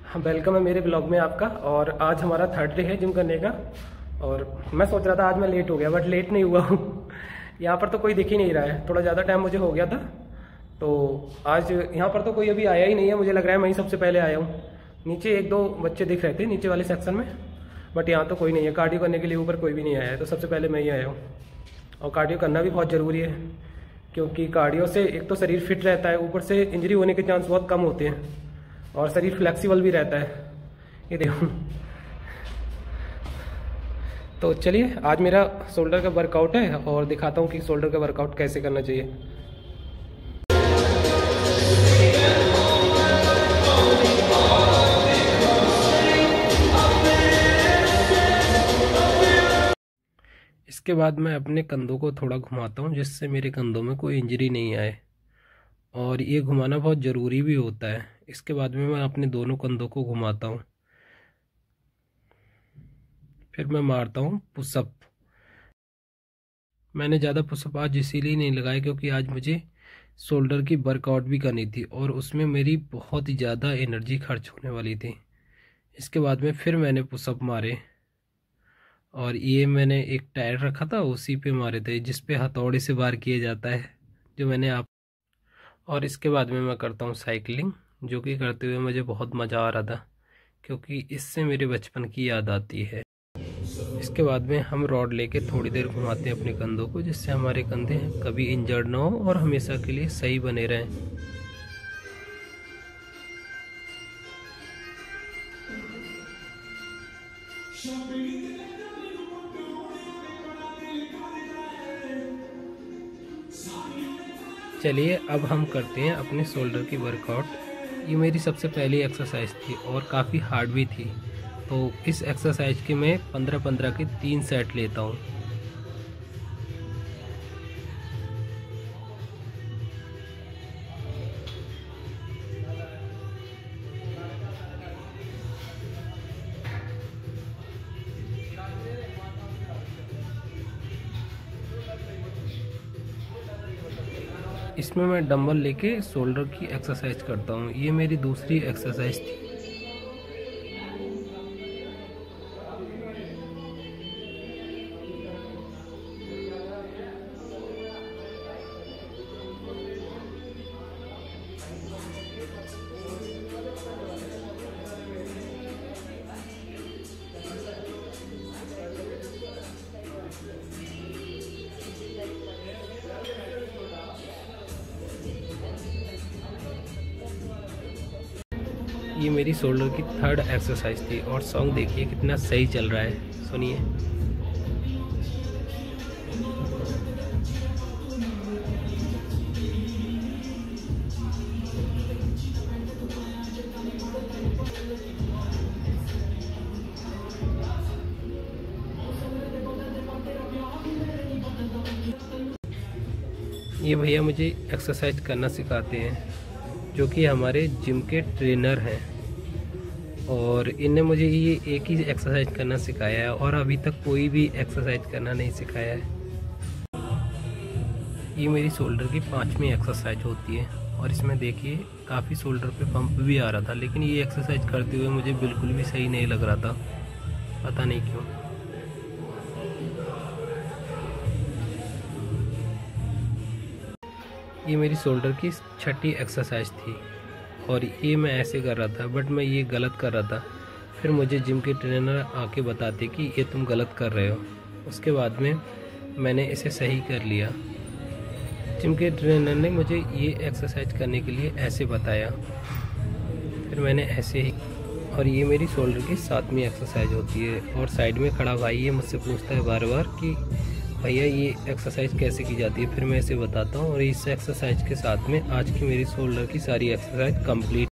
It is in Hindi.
हाँ, वेलकम है मेरे ब्लॉग में आपका। और आज हमारा थर्ड डे है जिम करने का। और मैं सोच रहा था आज मैं लेट हो गया, बट लेट नहीं हुआ हूँ। यहाँ पर तो कोई दिख ही नहीं रहा है, थोड़ा ज़्यादा टाइम मुझे हो गया था। तो आज यहाँ पर तो कोई अभी आया ही नहीं है, मुझे लग रहा है मैं ही सबसे पहले आया हूँ। नीचे एक दो बच्चे दिख रहे थे नीचे वाले सेक्शन में, बट यहाँ तो कोई नहीं है। कार्डियो करने के लिए ऊपर कोई भी नहीं आया है, तो सबसे पहले मैं ही आया हूँ। और कार्डियो करना भी बहुत ज़रूरी है, क्योंकि कार्डियो से एक तो शरीर फिट रहता है, ऊपर से इंजरी होने के चांस बहुत कम होते हैं और शरीर फ्लेक्सिबल भी रहता है। ये देखो। तो चलिए, आज मेरा शोल्डर का वर्कआउट है और दिखाता हूँ कि शोल्डर का वर्कआउट कैसे करना चाहिए। इसके बाद मैं अपने कंधों को थोड़ा घुमाता हूँ, जिससे मेरे कंधों में कोई इंजरी नहीं आए, और ये घुमाना बहुत ज़रूरी भी होता है। इसके बाद में मैं अपने दोनों कंधों को घुमाता हूँ, फिर मैं मारता हूँ पुशअप। मैंने ज़्यादा पुशअप आज इसीलिए नहीं लगाए क्योंकि आज मुझे शोल्डर की वर्कआउट भी करनी थी और उसमें मेरी बहुत ही ज़्यादा एनर्जी खर्च होने वाली थी। इसके बाद में फिर मैंने पुशअप मारे, और ये मैंने एक टायर रखा था उसी पे मारे थे, जिस पे हथौड़े से वार किया जाता है, जो मैंने आप। और इसके बाद में मैं करता हूँ साइकिलिंग, जो कि करते हुए मुझे बहुत मज़ा आ रहा था, क्योंकि इससे मेरे बचपन की याद आती है। इसके बाद में हम रॉड लेके थोड़ी देर घुमाते हैं अपने कंधों को, जिससे हमारे कंधे कभी इंजर्ड ना हो और हमेशा के लिए सही बने रहें। चलिए, अब हम करते हैं अपने शोल्डर की वर्कआउट। ये मेरी सबसे पहली एक्सरसाइज थी और काफ़ी हार्ड भी थी। तो इस एक्सरसाइज के मैं 15-15 के 3 सेट लेता हूँ। इसमें मैं डंबल लेके शोल्डर की एक्सरसाइज करता हूँ। ये मेरी दूसरी एक्सरसाइज थी। ये मेरी शोल्डर की थर्ड एक्सरसाइज थी और सॉन्ग देखिए कितना सही चल रहा है, सुनिए। ये भैया मुझे एक्सरसाइज करना सिखाते हैं, जो कि हमारे जिम के ट्रेनर हैं, और इन्हें मुझे ये एक ही एक्सरसाइज करना सिखाया है और अभी तक कोई भी एक्सरसाइज करना नहीं सिखाया है। ये मेरी शोल्डर की 5वीं एक्सरसाइज होती है और इसमें देखिए काफ़ी शोल्डर पे पंप भी आ रहा था, लेकिन ये एक्सरसाइज करते हुए मुझे बिल्कुल भी सही नहीं लग रहा था, पता नहीं क्यों। ये मेरी शोल्डर की 6ठी एक्सरसाइज थी और ये मैं ऐसे कर रहा था, बट मैं ये गलत कर रहा था। फिर मुझे जिम के ट्रेनर आके बताते कि ये तुम गलत कर रहे हो। उसके बाद में मैंने इसे सही कर लिया। जिम के ट्रेनर ने मुझे ये एक्सरसाइज करने के लिए ऐसे बताया, फिर मैंने ऐसे ही। और ये मेरी शोल्डर की 7वीं एक्सरसाइज होती है। और साइड में खड़ा भाई ये मुझसे पूछता है बार बार कि भैया ये एक्सरसाइज कैसे की जाती है। फिर मैं इसे बताता हूँ, और इस एक्सरसाइज के साथ में आज की मेरी शोल्डर की सारी एक्सरसाइज कंप्लीट